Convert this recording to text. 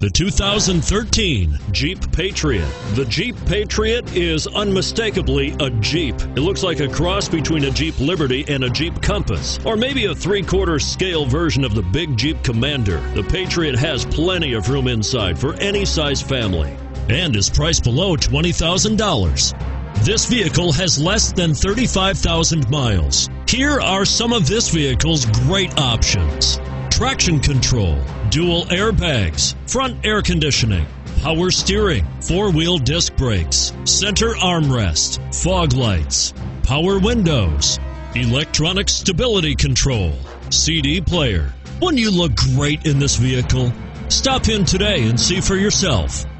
The 2013 Jeep Patriot. The Jeep Patriot is unmistakably a Jeep. It looks like a cross between a Jeep Liberty and a Jeep Compass, or maybe a 3/4 scale version of the big Jeep Commander. The Patriot has plenty of room inside for any size family and is priced below $20,000. This vehicle has less than 35,000 miles. Here are some of this vehicle's great options: traction control, dual airbags, front air conditioning, power steering, 4-wheel disc brakes, center armrest, fog lights, power windows, electronic stability control, CD player. Wouldn't you look great in this vehicle? Stop in today and see for yourself.